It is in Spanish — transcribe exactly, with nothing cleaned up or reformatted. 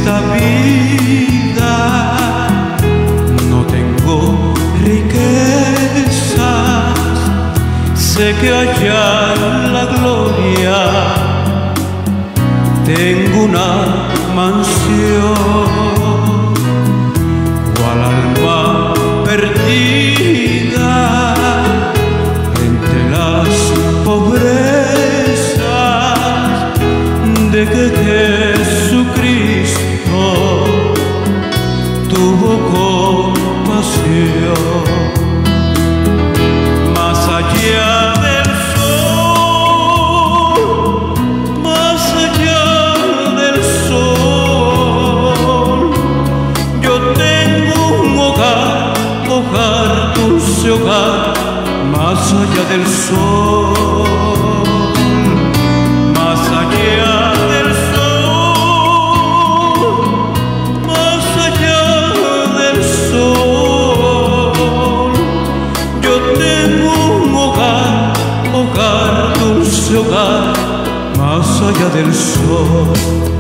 esta vida no tengo riquezas, sé que allá en la gloria tengo una mansión, cual alma perdida entre las pobrezas de que Jesucristo tuvo compasión. Más allá del sol, más allá del sol, yo tengo un hogar, hogar, dulce hogar, más allá del sol, más allá del sol, más allá del sol, yo tengo un hogar, hogar, dulce hogar, más allá del sol.